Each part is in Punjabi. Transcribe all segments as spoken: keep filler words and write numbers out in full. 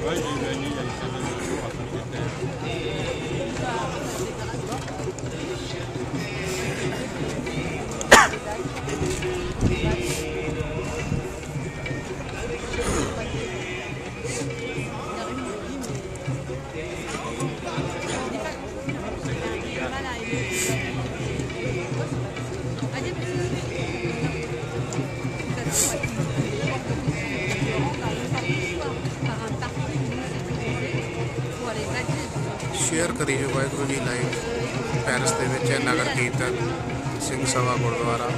शेयर करिए वाहगुरू जी लाइव पैरिस के नगर कीर्तन सिंह सभा गुरुद्वारा।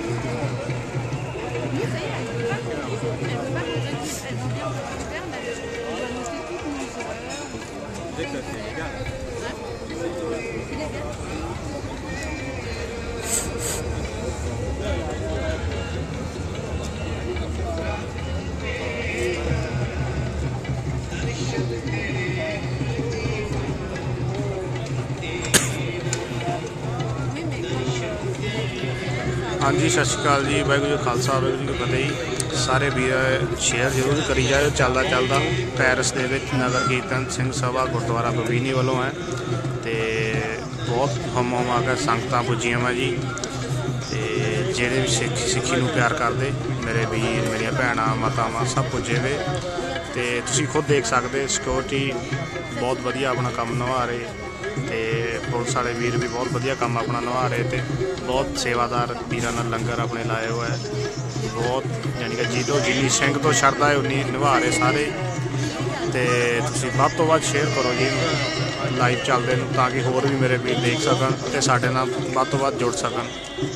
हाँ जी, सत श्री अकाल जी, वाहगुरू जी खालसा वाहगुरू जी की फतेह। सारे वीर शेयर जरूर करी जाए। चलता चलता पैरिस के नगर कीर्तन सिंह सभा गुरुद्वारा बबीनी वालों है तो बहुत हम हम आकर संगत पुजियां वा जी। तो जेडे भी सिख सिक्खी नूं प्यार करते मेरे वीर मेरिया भैणां मातावां सब पुजे वे। तो तुसीं खुद देख सकते सिक्योरिटी बहुत वधिया अपना काम निभा रहे। तो पुलिस वाले वीर भी बहुत वधिया काम अपना निभा रहे। तो बहुत सेवादार वीरां नाल लंगर अपने लाए हुए है। बहुत यानी कि जिदों जिन्नी सिंह तो शरधा है उन्नी निभा रहे सारे। तो तुसीं वध तो वध शेयर करो जी लाइव चलदे नूं ताकि होर भी मेरे वीर देख सकन ते साडे नाल वध तो वध जुड़ सकन।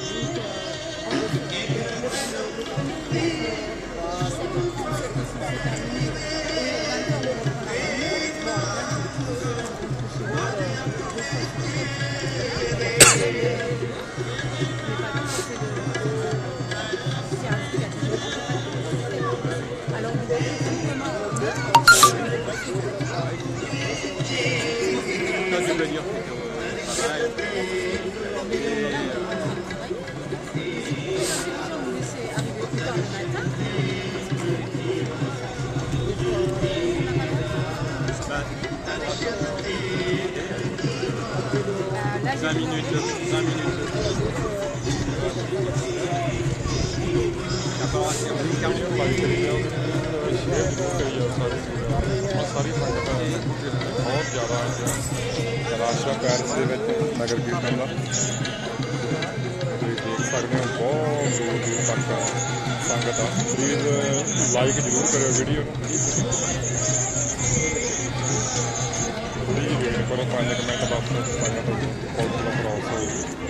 vingt minutes, vingt minutes. सारी संगत बहुत ज़्यादा रश है पैरिस के नगर कीर्तन का। देख सकते हो बहुत दूर दूर तक संगत आ। प्लीज़ लाइक जरूर करो वीडियो। प्लीज़ वेट करो पाँच मिनट बस संगत हौसला क्रॉस हो।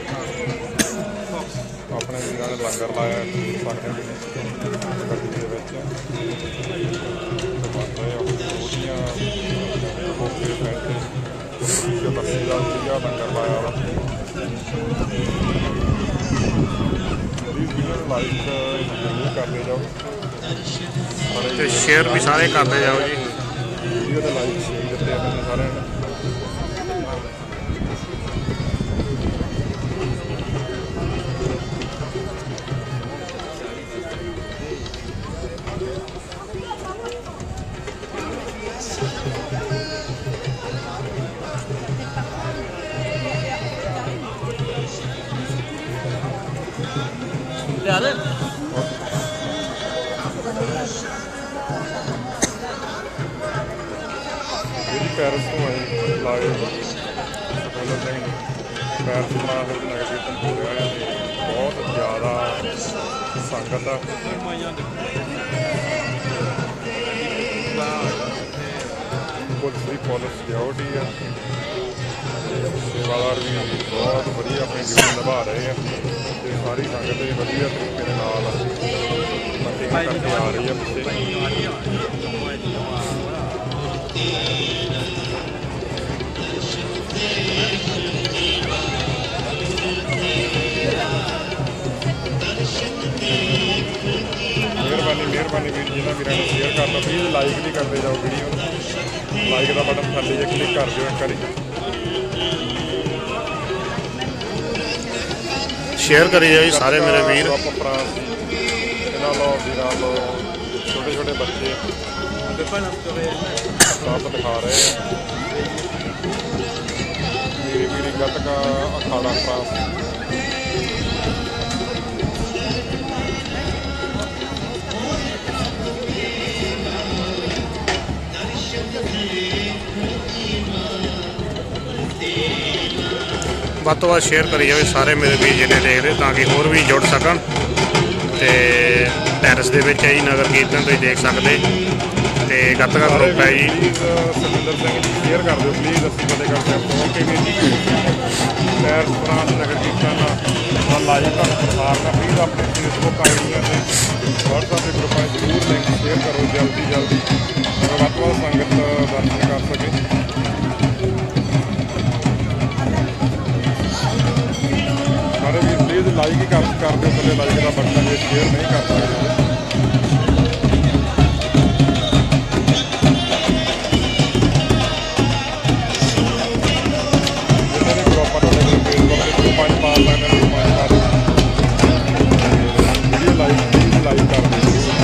अपने वीरों ने लंगर लाया सकते गड्डी के रोटियां खोखे पैसे लस्सी का सीधा लंगर लाया वा। प्लीज़ वीडियो लाइक जरूर करते जाओ, शेयर भी सारे करते जाओ जी। वीडियो तो लाइक शेयर दिते अपने सारे पैरिस तो आई लाइव सुखविंदर सिंह पैरिस बना फिर नगर कीर्तन हो रहा है। बहुत ज़्यादा संगत है। पुलिस भी फुल सिक्योरिटी है। सेवादार भी बहुत वधिया अपनी ड्यूटी निभा रहे हैं। तो सारी संगत भी वधिया तरीके के नाल मंडी करके आ रही है पिछे। मेहरबानी मेहरबानी वीर जिन्होंने वीर शेयर कर लो। प्लीज़ लाइक भी करते जाओ वीडियो। लाइक का बटन थले जे क्लिक कर दो एक बारी। शेयर करी जाओ सारे मेरे वीर। भरा इन्हों लो वीर लो छोटे छोटे बच्चे peut pas l'instaurer elle-même. ਸਭ ਦਿਖਾ ਰਹੇ ਆ ਮੇਰੀ ਮੇਰੀ ਗੱਤਕਾ ਅਖਾੜਾ ਫਰਾਂਸ ਵੱਧ ਤੋਂ ਵੱਧ ਸ਼ੇਅਰ ਕਰੀ ਜਾਵੇ ਸਾਰੇ ਮੇਰੇ ਵੀਰ ਜਿਹਨੇ ਦੇਖਦੇ ਤਾਂ ਕਿ ਹੋਰ ਵੀ ਜੁੜ ਸਕਣ। ਤੇ ਪੈਰਿਸ ਦੇ ਵਿੱਚ ਹੈ ਜੀ ਨਗਰ ਕੀਰਤਨ ਤੁਸੀਂ ਦੇਖ ਸਕਦੇ ਤੇ ਗੱਤਕਾ ਗਰੁੱਪ ਹੈ ਜੀ। ਸੁਖਿੰਦਰ ਸਿੰਘ ਜੀ ਸ਼ੇਅਰ ਕਰ ਦਿਓ ਪਲੀਜ਼। ਅਸੀਂ ਫਤਿਹਗੜ੍ਹ ਸਾਹਿਬ ਤੋਂ ਕਿ ਵੀ ਪੈਰਿਸ ਫਰਾਂਸ ਨਗਰ ਕੀਰਤਨ ਦਾ ਲਾਈਵ ਤੁਹਾਨੂੰ ਪ੍ਰਸਾਰ ਦਾ ਪਲੀਜ਼ ਆਪਣੇ ਫੇਸਬੁੱਕ ਆਈਡੀਆਂ ਤੇ ਵਟਸਐਪ ਦੇ ਗਰੁੱਪਾਂ 'ਚ ਜ਼ਰੂਰ ਲਿੰਕ ਸ਼ੇਅਰ ਕਰੋ ਜਲਦੀ ਜਲਦੀ ਤਾਂ ਵੱਧ ਤੋਂ ਵੱਧ ਸੰਗਤ ਦਰਸ਼ਨ ਕਰ ਸਕੇ। ਸਾਰੇ ਵੀ ਪਲੀਜ਼ ਲਾਈਕ ਹੀ ਕਰ ਕਰ ਦਿਓ ਥੱਲੇ ਲਾਈਕ ਦਾ ਬਟਨ ਜੇ ਸ਼ੇਅਰ ਨਹੀਂ ਕਰ ਸਕਦੇ। ਜਿੰਨੇ ਵੀ ਗਰੁੱਪ ਆ ਤੁਹਾਡੇ ਕੋਲ ਫੇਸਬੁੱਕ ਤੇ ਗਰੁੱਪਾਂ 'ਚ ਪਾ ਲੈਣੇ ਗਰੁੱਪਾਂ 'ਚ ਪਾ ਦਿਓ। ਵੀਡੀਓ ਲਾਈਕ ਪਲੀਜ਼ ਲਾਈਕ ਕਰ ਦਿਓ।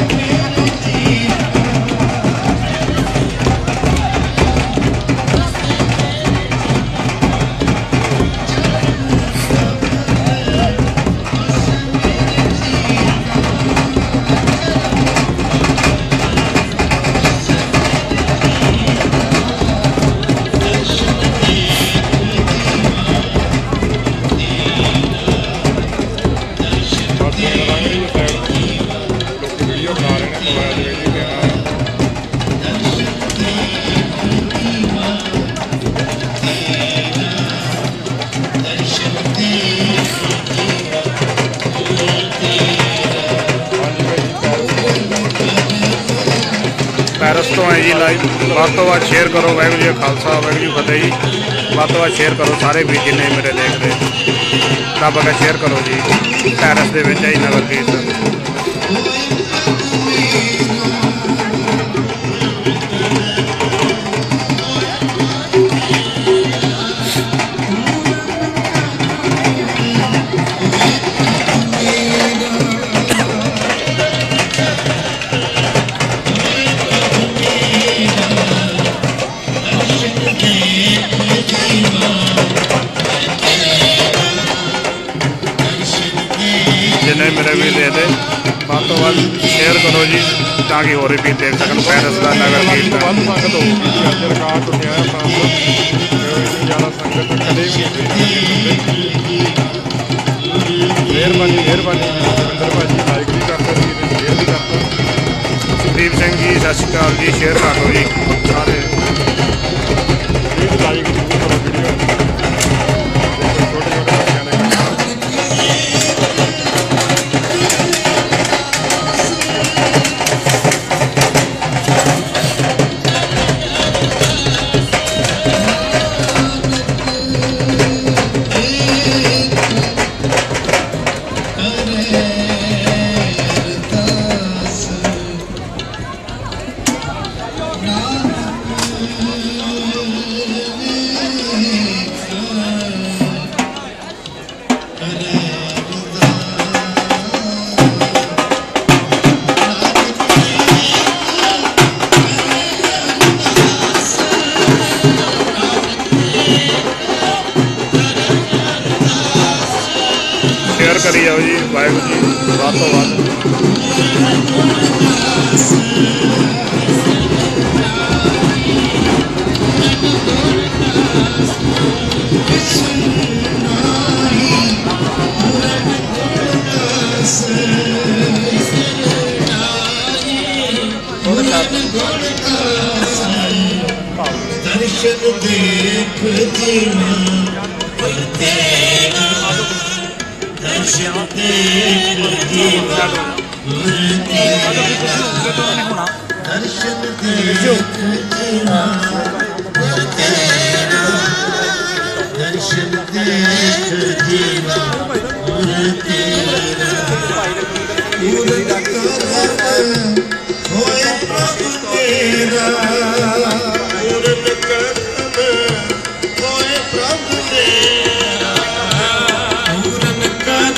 ਪੈਰਿਸ ਤੋਂ ਹੈ ਜੀ ਲਾਈਵ। ਵੱਧ ਤੋਂ ਵੱਧ ਸ਼ੇਅਰ ਕਰੋ। ਵਾਹਿਗੁਰੂ ਜੀ ਕਾ ਖਾਲਸਾ ਵਾਹਿਗੁਰੂ ਜੀ ਕੀ ਫਤਿਹ ਜੀ। ਵੱਧ ਤੋਂ ਵੱਧ ਸ਼ੇਅਰ ਕਰੋ ਸਾਰੇ ਵੀਰ ਜਿੰਨੇ ਮੇਰੇ ਦੇਖਦੇ ਰੱਬ ਦਾ ਸ਼ੇਅਰ ਕਰੋ ਜੀ। ਪੈਰਿਸ ਦੇ ਵਿੱਚ ਹੈ ਜੀ ਨਗਰ ਕੀਰਤਨ। जिन्हें मेरे भी देखते ਵੱਧ ਤੋਂ ਵੱਧ ਸ਼ੇਅਰ ਕਰੋ ਜੀ ਤਾਂ ਕਿ ਹੋਰ ਵੀ ਦੇਖ ਸਕਣ ਪੈਰਿਸ ਦਾ ਨਗਰ ਕੀਰਤਨ। ਵੱਧ ਸੰਗਤ ਹੋਊਗੀ ਜੀ। ਅੱਜ ਰਿਕਾਰਡ ਟੁੱਟਿਆ ਹੈ ਫਰਾਂਸ ਇੰਨੀ ਜ਼ਿਆਦਾ ਸੰਗਤ ਕਦੇ ਵੀ ਨਹੀਂ ਹੋਈ। ਮਿਹਰਬਾਨੀ ਮਿਹਰਬਾਨੀ ਸੁਖਿੰਦਰ ਭਾਜੀ ਲਾਈਕ ਵੀ ਕਰ ਦਿਓ ਤੇ ਸ਼ੇਅਰ ਵੀ ਕਰ ਦਿਓ। ਸੁਖਦੀਪ ਸਿੰਘ ਜੀ ਸਤਿ ਸ਼੍ਰੀ ਅਕਾਲ ਜੀ। ਸ਼ੇਅਰ ਕਰ ਦਿਓ ਜੀ ਸਾਰੇ ਪਲੀਜ਼ ਲਾਈਕ ਜ਼ਰੂਰ ਕਰੋ ਵੀਡੀਓ। ਛੋਟੇ ਛੋਟੇ ਬੱਚਿਆਂ ਨੇ ਸ਼ੇਅਰ ਕਰੀ ਜਾਓ ਜੀ। ਵਾਹਿਗੁਰੂ ਜੀ ਵੱਧ ਤੋਂ ਵੱਧ दर्शन देख जीना तेरा दर्शन देख जीना दर्शन देख जीना तेरा दर्शन देख जीना तेरा पूरन कर होए प्रभु तेरा पूरन कर होए प्रभु तेरा पूरन कर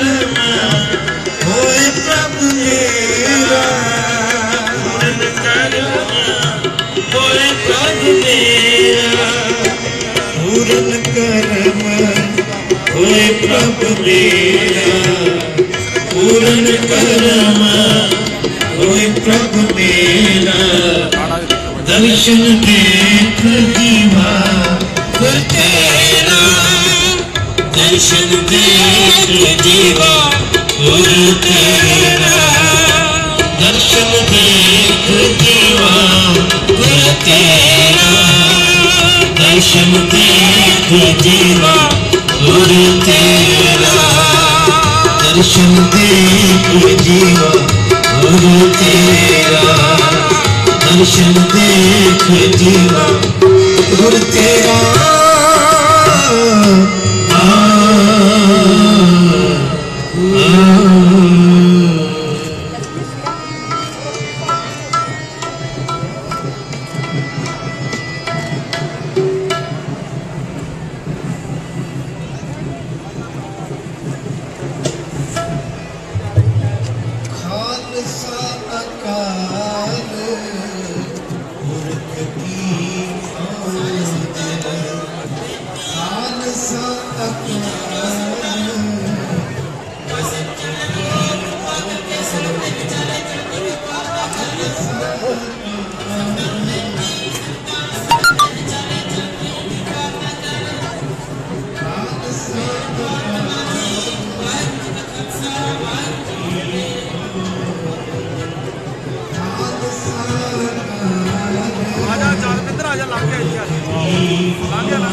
होए प्रभु तेरा पूरन कर पूर्ण कर्म होए प्रभु मेरा पूर्ण कर्म होए प्रभु मेरा दर्शन देख जीवा गुर तेरा दर्शन देख जीवा गुर तेरा दर्शन देख जीवा गुर तेरा दर्शन देख जीवा गुर तेरा दर्शन देख जीवा गुर तेरा दर्शन देख जीवा गुर तेरा आ, आ, खालसा अकाल पुरख की फौज खालसा अकाल आजा चालविंदर आजा लग गया इधर लग गया ना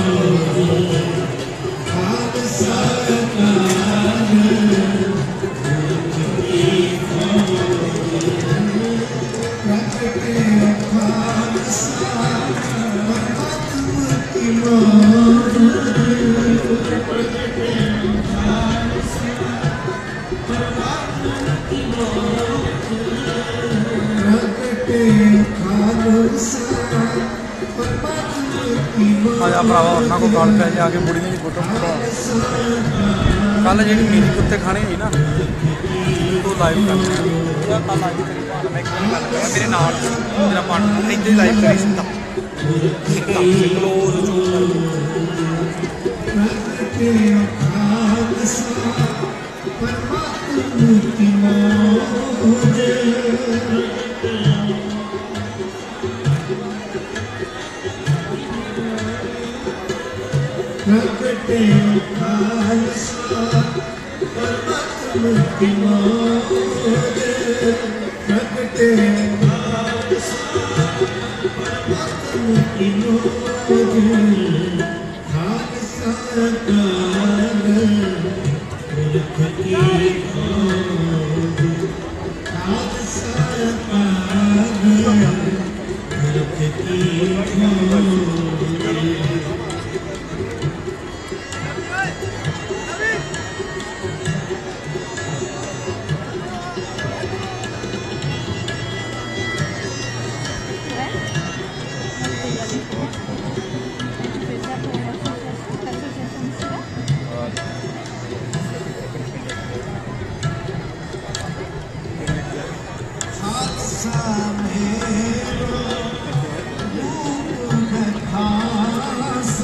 आजा भरावा उन्होंने को गल पै जाके मुड़ी की फोटो फोटो कल जी मेरी कुत्ते खाने हुई ना वो लाइव कर कल लाइव करी मैं गल कर मेरे नाल मेरा पार्टनर इतने ही लाइव करी सीधा क्लोज प्रकटे खालसा परमात्म की मौज प्रकटे खालसा परमात्म की मौज खालसा काल पुरख की फौज खालसा काल पुरख की फौज खालसा मेरो रूप खास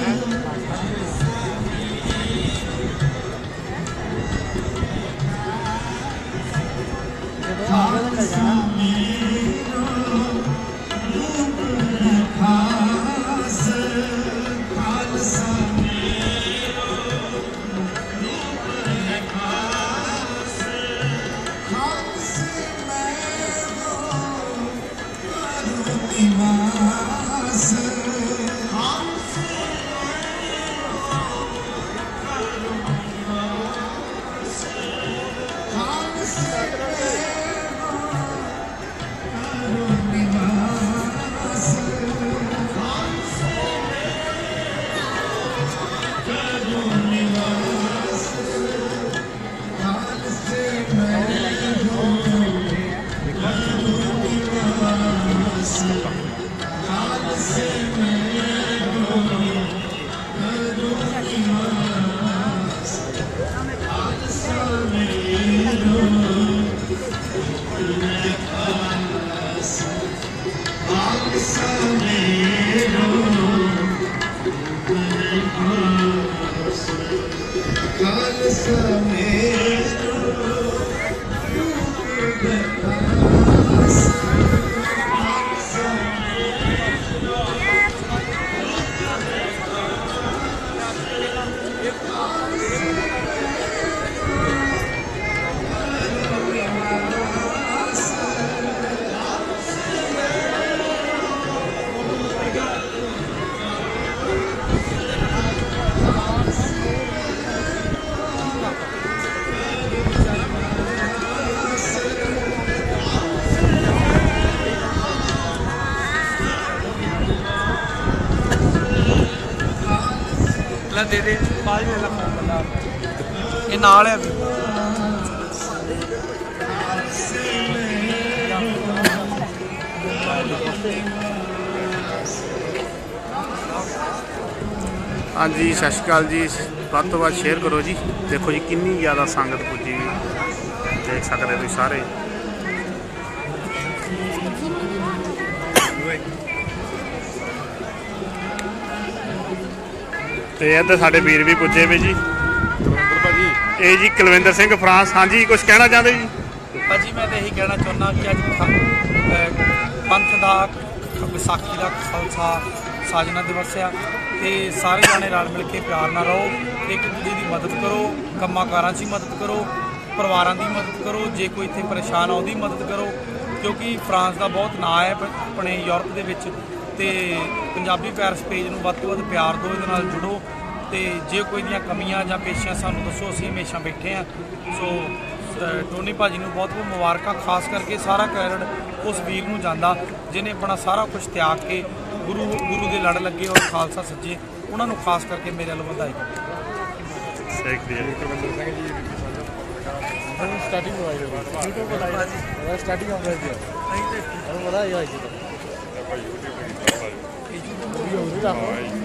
खालसा मेरो रूप खास खालसा मेरो रूप खास खालसे मेरो करूँ निवास खालसे खालसे करूँ निवास करूँ निवास खालसे मेरो करूँ निवास खालसे मेरो करूँ निवास खालसा मेरो खास खालसा मेरो ਦੇ ਦੇ ਬਾਅਦ ਵਿੱਚ ਲਾ ਫੋਨ ਬੰਦਾ ਇਹ ਨਾਲ ਹੈ ਵੀ ਹਾਂਜੀ ਸਤਿ ਸ਼੍ਰੀ ਅਕਾਲ ਜੀ। ਵੱਧ ਤੋਂ ਵੱਧ ਸ਼ੇਅਰ ਕਰੋ ਜੀ। ਦੇਖੋ ਜੀ ਕਿੰਨੀ ਜ਼ਿਆਦਾ ਸੰਗਤ ਪੁੱਜੀ ਵੀ ਦੇਖ ਸਕਦੇ ਤੁਸੀਂ ਸਾਰੇ। ਤੇ ਇੱਧਰ ਸਾਡੇ ਵੀਰ ਵੀ ਪੁੱਜੇ ਵੇ ਜੀ। ਕੁਲਵਿੰਦਰ ਭਾਜੀ ਇਹ ਜੀ ਕੁਲਵਿੰਦਰ ਸਿੰਘ ਫਰਾਂਸ। ਹਾਂਜੀ ਕੁਝ ਕਹਿਣਾ ਚਾਹੁੰਦੇ ਜੀ? ਭਾਜੀ ਮੈਂ ਤਾਂ ਇਹੀ ਕਹਿਣਾ ਚਾਹੁੰਦਾ ਕਿ ਅੱਜ ਪੰਥ ਦਾ ਵਿਸਾਖੀ ਦਾ ਖਾਲਸਾ ਸਾਜਨਾ ਦਿਵਸ ਆ ਤੇ ਸਾਰੇ ਜਾਣੇ ਰਲ ਮਿਲ ਕੇ ਪਿਆਰ ਨਾਲ ਰਹੋ, ਇੱਕ ਦੂਜੇ ਦੀ ਮਦਦ ਕਰੋ, ਕੰਮਾਂ ਕਾਰਾਂ 'ਚ ਹੀ ਮਦਦ ਕਰੋ, ਪਰਿਵਾਰਾਂ ਦੀ ਮਦਦ ਕਰੋ, ਜੇ ਕੋਈ ਇੱਥੇ ਪਰੇਸ਼ਾਨ ਆ ਉਹਦੀ ਮਦਦ ਕਰੋ, ਕਿਉਂਕਿ ਫਰਾਂਸ ਦਾ ਬਹੁਤ ਨਾਂ ਹੈ ਆਪਣੇ ਯੂਰਪ ਦੇ ਵਿੱਚ। ਤੇ ਪੰਜਾਬੀ ਪੈਰਿਸ ਪੇਜ ਨੂੰ ਵੱਧ ਤੋਂ ਵੱਧ ਪਿਆਰ ਦਿਓ, ਇਹਦੇ ਨਾਲ ਜੁੜੋ ਤੇ ਜੇ ਕੋਈ ਦੀਆਂ ਕਮੀਆਂ ਜਾਂ ਪੇਸ਼ੀਆਂ ਸਾਨੂੰ ਦੱਸੋ, ਅਸੀਂ ਹਮੇਸ਼ਾ ਬੈਠੇ ਹਾਂ। ਸੋ ਟੋਨੀ ਭਾਜੀ ਨੂੰ ਬਹੁਤ ਬਹੁਤ ਮੁਬਾਰਕਾਂ, ਖਾਸ ਕਰਕੇ ਸਾਰਾ ਕ੍ਰੈਡਿਟ ਉਸ ਵੀਰ ਨੂੰ ਜਾਂਦਾ ਜਿਹਨੇ ਆਪਣਾ ਸਾਰਾ ਕੁਝ ਤਿਆਗ ਕੇ ਗੁਰੂ ਗੁਰੂ ਦੇ ਲੜ ਲੱਗੇ ਔਰ ਖਾਲਸਾ ਸੱਜੇ। ਉਹਨਾਂ ਨੂੰ ਖਾਸ ਕਰਕੇ ਮੇਰੇ ਵੱਲੋਂ ਵਧਾਈ। ਕੁਲਵਿੰਦਰ ਸਿੰਘ ਜੀ ਸਟਾਰਟਿੰਗ ਹੋਈ ਹੈ ਸਟਾਰਟਿੰਗ ਆਉਂਦਾ ਜੀ ਨਹੀਂ ਤੇ ਤੁਹਾਨੂੰ ਪਤਾ ਹੀ ਹੋਈ ਜੀ ਭਾਈ YouTube ਤੇ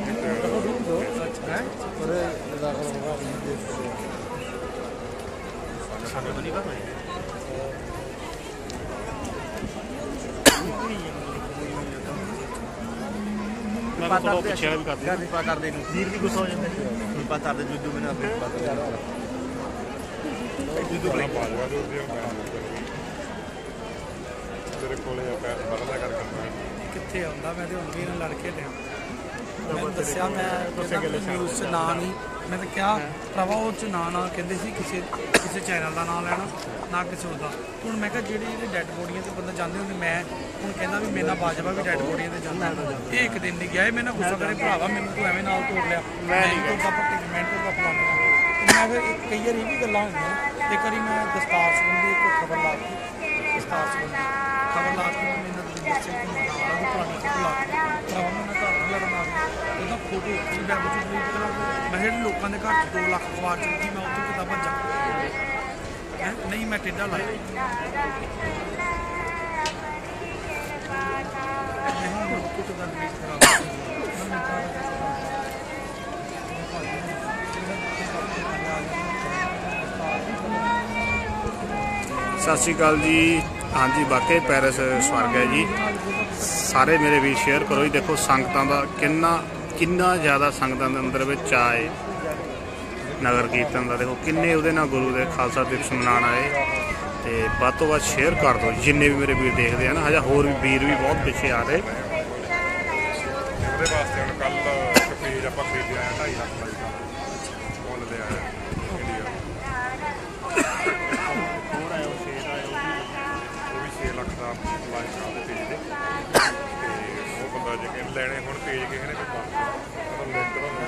ਮੈਂ ਪਿੱਛੇ ਵੀ ਕਰਦੇ ਘਰ ਪਾ ਕਰਦੇ ਨੂੰ ਵੀਰ ਵੀ ਗੁੱਸਾ ਹੋ ਜਾਂਦੇ ਨਹੀਂ ਪਾ ਕਰਦੇ ਜੁੱਦੂ ਮੈਨੂੰ ਆਪਣੇ ਪਾ ਜੁੱਦੂ ਬਣਾ ਪਾ ਲਗਾ ਦੋ ਤੇਰੇ ਕੋਲੇ ਆ ਪੈਰ ਬੜਦਾ ਕਰ ਕਰਨਾ ਕਿੱਥੇ ਆਉਂਦਾ। ਮੈਂ ਤੇ ਹੁਣ ਵੀ ਇਹਨਾਂ ਲੜ ਕੇ ਲਿਆ। ਮੈਨੂੰ ਦੱਸਿਆ ਮੈਂ ਨਿਊਜ਼ 'ਚ ਨਾਂ ਨਹੀਂ, ਮੈਂ ਤਾਂ ਕਿਹਾ ਭਰਾਵਾ ਉਹ 'ਚ ਨਾਂ ਨਾ ਕਹਿੰਦੇ ਸੀ ਕਿਸੇ ਕਿਸੇ ਚੈਨਲ ਦਾ ਨਾਂ ਲੈਣਾ ਨਾ ਕਿਸੇ ਉਹਦਾ। ਹੁਣ ਮੈਂ ਕਿਹਾ ਜਿਹੜੀ ਇਹਦੇ ਡੈੱਡ ਬੋਡੀਆਂ 'ਤੇ ਬੰਦਾ ਜਾਂਦੇ ਹੁੰਦੇ, ਮੈਂ ਹੁਣ ਕਹਿੰਦਾ ਵੀ ਮੇਰੇ ਨਾਲ ਬਾਜਵਾ ਵੀ ਡੈੱਡ ਬੋਡੀਆਂ 'ਤੇ ਜਾਂਦਾ। ਇਹ ਇੱਕ ਦਿਨ ਨਹੀਂ ਗਿਆ, ਇਹ ਮੇਰੇ ਨਾਲ ਗੁੱਸਾ ਕਰੇ ਭਰਾਵਾ ਮੈਨੂੰ ਤੂੰ ਐਵੇਂ ਨਾਲ ਤੋੜ ਲਿਆ, ਮੈਂ ਨਹੀਂ ਤੋੜਦਾ ਪੱਟੀ ਮੈਂ ਤੋੜਦਾ ਫਲਾਣਾ। ਮੈਂ ਫਿਰ ਕਈ ਵਾਰੀ ਇਹ ਵੀ ਗੱਲਾਂ ਹੁੰਦੀਆਂ। ਇੱਕ ਵਾਰੀ ਮੈਂ ਦਸਤਾਰ ਸੰਬੰਧੀ ਇੱਕ ਖਬਰ ਲਾ ਦਿੱਤੀ, ਦਸਤਾਰ ਸੰਬੰਧੀ ਖਬਰ ਲਾ ਕੇ ਮੈਂ ਇਹਨਾਂ ਦੀ ਦੱਸਿਆ ਕਿ ਮੈਂ ਨਾਲ ਦੀ ਪੁਰਾਣੀ ਫੋਟੋ ਲਾ ਕੇ ਭਰਾਵਾ ਮੈਂ ਘਰ ਨੂੰ ਲੜਨ ਆ ਗਿਆ। ਉਹਦਾ ਫੋਟੋ ਉੱਥੇ ਬੈਗ 'ਚ ਡਿਲੀਟ ਕਰਾ ਕੇ ਮੈਂ ਜਿਹੜੇ ਲੋਕਾਂ ਦੇ ਘਰ 'ਚ ਦੋ ਲੱਖ ਖਵਾ ਚੁੱਕੀ, ਮੈਂ ਉੱਥੋਂ ਕਿੱਦਾਂ ਭੱਜਾਂ ਹੈ? ਨਹੀਂ ਮੈਂ ਟੇਢਾ ਲਾਇਆ ਸਤਿ ਸ਼੍ਰੀ ਅਕਾਲ ਜੀ। ਹਾਂਜੀ ਵਾਕਈ ਪੈਰਿਸ ਸਵਰਗ ਹੈ ਜੀ। ਸਾਰੇ ਮੇਰੇ ਵੀਰ ਸ਼ੇਅਰ ਕਰੋ ਜੀ। ਦੇਖੋ ਸੰਗਤਾਂ ਦਾ ਕਿੰਨਾ ਕਿੰਨਾ ਜ਼ਿਆਦਾ ਸੰਗਤਾਂ ਦੇ ਅੰਦਰ ਵਿੱਚ ਆਏ ਨਗਰ ਕੀਰਤਨ ਦਾ। ਦੇਖੋ ਕਿੰਨੇ ਉਹਦੇ ਨਾਲ ਗੁਰੂ ਦੇ ਖਾਲਸਾ ਦਿਵਸ ਮਨਾਉਣ ਆਏ। ਤੇ ਵੱਧ ਤੋਂ ਵੱਧ ਸ਼ੇਅਰ ਕਰ ਦਿਓ ਜਿੰਨੇ ਵੀ ਮੇਰੇ ਵੀਰ ਦੇਖਦੇ ਆ ਨਾ। ਹਜੇ ਹੋਰ ਵੀ ਵੀਰ ਵੀ ਬਹੁਤ ਪਿੱਛੇ ਆ ਰਹੇ। ਉਹਦੇ ਵਾਸਤੇ ਹੁਣ ਕੱਲ ਇੱਕ ਪੇਜ ਆਪਾਂ ਖਰੀਦਿਆ ਆ ਢਾਈ ਲੱਖ ਦਾ ਮੁੱਲ ਦੇ ਆਇਆ ਇੰਡੀਆ ਹੋਰ ਆਇਆ ਉਹ ਛੇ ਦਾ ਉਹ ਵੀ ਛੇ ਲੱਖ ਦਾ ਲਾਈਕ ਆ ਦੇ ਪੇਜ ਦੇ। ਤੇ ਉਹ ਬੰਦਾ ਜੇ ਕਿਸੇ ਲੈਣੇ ਹੁਣ ਪੇਜ ਕਿਸੇ ਨੇ ਤੇ ਬਸ ਉਹਦਾ ਲਿੰਕ ਤੁਹਾਨੂੰ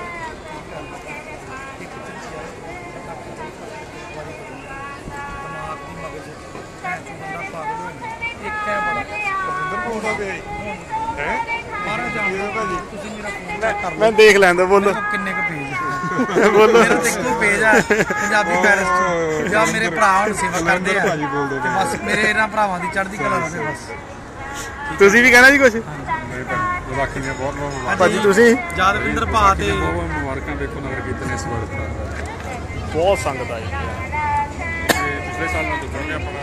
ਇੱਕ ਹੈ ਬੜਾ ਅੰਦਰ ਕੋਲ ਦਾ ਪੇਜ ਹੈ ਮਾਰਾ ਜਾਣਦਾ ਭਾਜੀ। ਤੁਸੀਂ ਮੇਰਾ ਫੋਨ ਕਰ ਮੈਂ ਦੇਖ ਲੈਂਦਾ। ਬੋਲੋ ਕਿੰਨੇ ਕੁ ਪੇਜ ਬੋਲੋ। ਮੇਰਾ ਤੇ ਇੱਕੋ ਪੇਜ ਆ ਪੰਜਾਬੀ ਪੈਰਿਸ 'ਚ ਜਾਂ ਮੇਰੇ ਭਰਾ ਹੁਣ ਸੇਵਾ ਕਰਦੇ ਆ ਤੇ ਬਸ ਮੇਰੇ ਇਹਨਾਂ ਭਰਾਵਾਂ ਦੀ ਚੜ੍ਹਦੀ ਕਲਾ ਰਹੇ ਬਸ। ਤੁਸੀਂ ਵੀ ਕਹਿਣਾ ਜੀ ਕੁਝ? ਵਿਸਾਖੀ ਦੀਆਂ ਬਹੁਤ ਬਹੁਤ ਮੁਬਾਰਕਾਂ ਭਾਜੀ ਤੁਸੀਂ? ਯਾਦਵਿੰਦਰ ਭਾ ਤੇ ਬਹੁਤ ਮੁਬਾਰਕਾਂ। ਦੇਖੋ ਨਗਰ ਕੀਰਤਨ ਇਸ ਵਾਰ ਬਹੁਤ ਸੰਗਤ ਆਈ। ਪਿਛਲੇ ਸਾਲ ਨਾਲ ਦੁੱਗਣੇ ਆਪਣਾ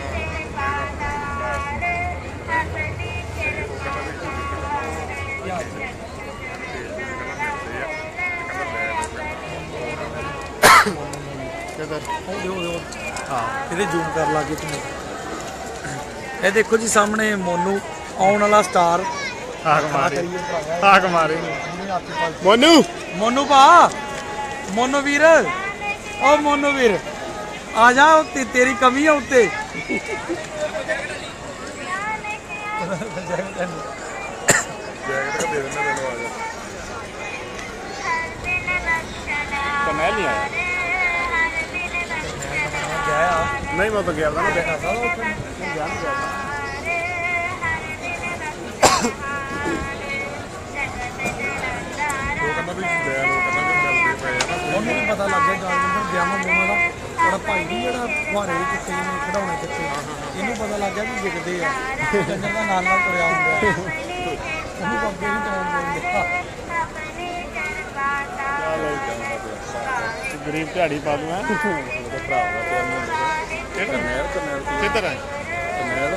ਉਹਦੇ ਉਹਦੇ ਹਾਂ ਇਹਦੇ ਜ਼ੂਮ ਕਰ ਲਾ ਕੇ ਤੁਸੀਂ ਇਹ ਦੇਖੋ ਜੀ ਸਾਹਮਣੇ ਮੋਨੂ ਆਉਣ ਵਾਲਾ ਸਟਾਰ ਹਾਕ ਮਾਰੀ ਕਰੀਏ ਭਰਾਵਾ ਹਾਕ ਮਾਰੀ ਇਹਨੇ ਹੱਥ ਪਾ ਮੋਨੂ ਮੋਨੂ ਭਾ ਮੋਨੂ ਵੀਰ ਓ ਮੋਨੂ ਵੀਰ ਆ ਜਾ ਉੱਤੇ ਤੇਰੀ ਕਮੀ ਆ ਉੱਤੇ ਜੈਕਟ ਦੇ ਦੇਣਾ ਤੈਨੂੰ ਆ ਜਾ ਕਮੈਲ ਨਹੀਂ ਆਇਆ ਗਿਆ ਨਹੀਂ ਮੈਂ ਤਾਂ ਗਿਆ ਤਾਂ ਨਾ ਦੇਖਾ ਸਾਰਾ ਉੱਥੇ ਗਿਆ ਨਹੀਂ ਗਿਆ ਉਹ ਕਹਿੰਦਾ ਵੀ ਬੈਲ ਉਹ ਕਹਿੰਦਾ ਵੀ ਮਿਲਦੇ ਪਏ ਆ ਨਾ ਉਹਨੂੰ ਵੀ ਪਤਾ ਲੱਗ ਗਿਆ ਜਾਨਵਰ ਵਿਆਹਾਂ ਮੂਹਾਂ ਦਾ ਉਹਦਾ ਭਾਈ ਵੀ ਜਿਹੜਾ ਫੁਹਾਰੇ ਕਿੱਥੇ ਨੇ ਖਿਡਾਉਣੇ ਕਿੱਥੇ ਇਹਨੂੰ ਪਤਾ ਲੱਗ ਗਿਆ ਵੀ ਵਿਕਦੇ ਆ ਕੰਜਰ ਦਾ ਨਾਲ ਨਾਲ ਤੁਰਿਆ ਹੁੰਦਾ ਉਹਨੂੰ ਅੱਗੇ ਨਹੀਂ ਜਾਣ ਦਿੰਦੇ ਗਰੀਬ ਝਾੜੀ ਪਾ ਦੂੰ ਮੈਂ ਉਹਦਾ ਭਰਾ ਦਾ ਪਿਆ ਮੁੰਡੇ ਦਾ ਕਿਹੜਾ ਕਨੈਲ ਕਨੈਲ ਕੀ ਕਿੱਧਰ ਹੈ ਕਨੈਲ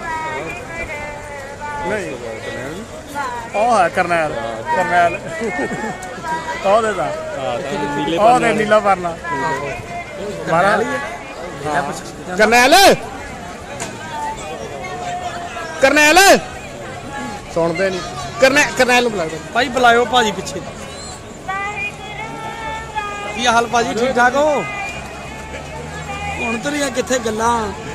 ਨਹੀਂ ਕਨੈਲ ਉਹ ਹੈ ਕਰਨੈਲ ਕਰਨੈਲ ਉਹ ਦੇ ਦਾ ਹਾਂ ਤਾਂ ਨੀਲੇ ਉਹ ਦੇ ਨੀਲਾ ਪਰਨਾ ਮਾਰਾ ਕਰਨੈਲ ਕਰਨੈਲ ਸੁਣਦੇ ਨਹੀਂ ਕਰਨੈ ਕਰਨੈਲ ਨੂੰ ਬੁਲਾਓ ਭਾਈ ਬੁਲਾਇਓ ਭਾਜੀ ਪਿੱਛੇ ਕੀ ਹਾਲ ਭਾਜੀ ਠੀਕ ਠਾਕ ਹੋ ਹੁਣ ਤੇਰੀਆਂ ਕਿੱਥੇ ਗੱਲਾਂ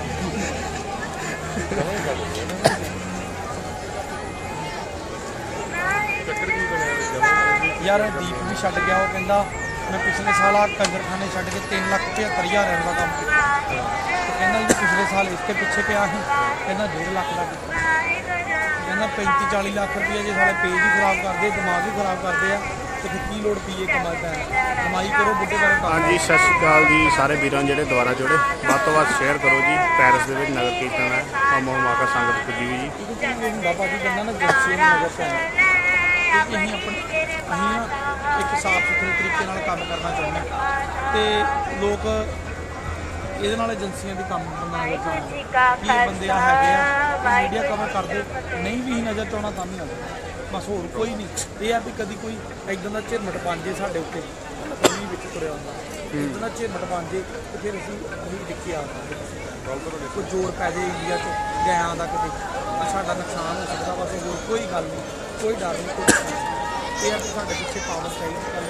ਯਾਰ ਦੀਪ ਵੀ ਛੱਡ ਗਿਆ ਉਹ ਕਹਿੰਦਾ ਮੈਂ ਪਿਛਲੇ ਸਾਲ ਆ ਕੰਜਰਖਾਨੇ ਛੱਡ ਕੇ ਤਿੰਨ ਲੱਖ ਪਝੱਤਰ ਹਜ਼ਾਰ ਰੁਪਏ ਦਾ ਕੰਮ ਕੀਤਾ ਤੇ ਕਹਿੰਦਾ ਜੀ ਪਿਛਲੇ ਸਾਲ ਇਸਕੇ ਪਿੱਛੇ ਪਿਆ ਸੀ ਕਹਿੰਦਾ ਡੇਢ ਲੱਖ ਦਾ ਕੀਤਾ ਕਹਿੰਦਾ ਪੈਂਤੀ ਚਾਲੀ ਲੱਖ ਰੁਪਏ ਜੇ ਸਾਲੇ ਪੇਜ ਹੀ ਖਰਾਬ ਕਰਦੇ ਦਿਮਾਗ ਹੀ ਖਰਾਬ ਕਰਦੇ ਆ ਤੇ ਫਿਰ ਕੀ ਲੋੜ ਪੀਏ ਕਮਾਈ ਦਾ ਕਮਾਈ ਕਰੋ ਬੁੱਢੇ ਬਾਰੇ ਕੰਮ ਹਾਂਜੀ ਸਤਿ ਸ਼੍ਰੀ ਅਕਾਲ ਜੀ ਸਾਰੇ ਵੀਰਾਂ ਜਿਹੜੇ ਦੁਆਰਾ ਜੁੜੇ ਵੱਧ ਤੋਂ ਵੱਧ ਸ਼ੇਅਰ ਕਰੋ ਜੀ ਪੈਰਿਸ ਦੇ ਵਿੱਚ ਨਗਰ ਕੀਰਤਨ ਹੈ ਅਮੋ ਮਾਕਾ ਸੰਗਤ ਪੁੱਜੀ ਵੀ ਜੀ ਕਿਉਂਕਿ ਇਹ ਹੁੰਦਾ ਭਾਜੀ ਬੰਦਾ ਨਾ ਜੱਸੀ ਨੂੰ ਨਜ਼ਰ ਪੈਣਾ ਕਿਉਂਕਿ ਅਸੀਂ ਆਪਣੇ ਅਸੀਂ ਨਾ ਇੱਕ ਸਾਫ਼ ਸੁਥਰੇ ਤਰੀਕੇ ਨਾਲ ਕੰਮ ਕਰਨਾ ਚਾਹੁੰਦੇ ਹਾਂ ਤੇ ਲੋਕ ਇਹਦੇ ਨਾਲ ਏਜੰਸੀਆਂ ਦੀ ਕੰਮ ਬੰਦਾ ਨਜ਼ਰ ਚਾਹੁੰਦੇ ਕੀ ਇਹ ਬੰਦੇ ਆ ਹੈਗੇ ਆ ਮੀਡੀਆ ਕਵਰ ਕਰਦੇ ਨਹੀਂ ਵੀ ਨਜ਼ਰ ਚਾਉਣਾ ਤਾਂ ਵੀ ਆਉਂਦਾ ਬਸ ਹੋਰ ਕੋਈ ਨਹੀਂ ਇਹ ਆ ਵੀ ਕਦੀ ਕੋਈ ਇੱਦਾਂ ਦਾ ਝਿਰਮਟ ਬਣ ਜੇ ਸਾਡੇ ਉੱਤੇ ਕੋਈ ਵਿੱਚ ਤੁਰਿਆ ਹੁੰਦਾ ਇੱਦਾਂ ਦਾ ਝਿਰਮਟ ਬਣ ਜੇ ਤੇ ਫਿਰ ਅਸੀਂ ਅਸੀਂ ਡਿੱਕੇ ਆ ਜਾਂਦੇ ਕੋਈ ਜੋੜ ਪੈ ਜੇ ਇੰਡੀਆ 'ਚ ਗਿਆਂ ਦਾ ਕਿਤੇ ਸਾਡਾ ਨੁਕਸਾਨ ਹੋ ਸਕਦਾ ਬਸ ਹੋਰ ਕੋਈ ਗੱਲ ਨਹੀਂ ਕੋਈ ਡਰ ਨਹੀਂ ਕੋਈ ਇਹ ਆ ਕਿ ਸਾਡੇ ਪਿੱਛੇ ਪਾਵਰ ਚਾਹੀਦੀ ਗੱਲ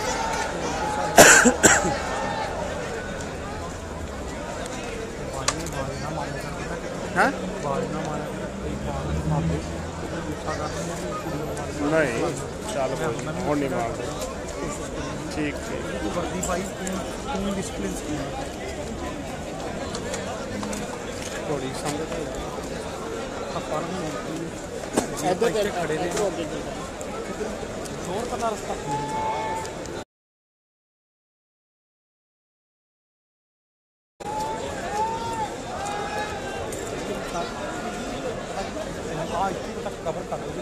ਹੈ ਬਾਲ ਨਾ ਮਾਰਿਆ ਕਈ ਬਾਲ ਮਾਰਦੇ ਗੁੱਸਾ ਕਰਦੇ ਨਹੀਂ ਚੱਲ ਕੋਈ ਨੀ, ਹੁਣ ਨਹੀਂ ਮਾਰਦੇ ਠੀਕ ਠੀਕ ਤੂੰ ਵਰਦੀ ਪਾਈ ਤੂੰ ਤੂੰ ਡਿਸਪਲਿਨ ਸਕੀਮ ਥੋੜੀ ਸਮਝ ਆਪਾਂ ਨੂੰ ਇੱਧਰ ਤੇ ਖੜੇ ਨੇ ਹੋਰ ਪਤਾ ਰਸਤਾ ਆ ਇੱਥੇ ਤੱਕ ਕਵਰ ਕਰ ਦੋ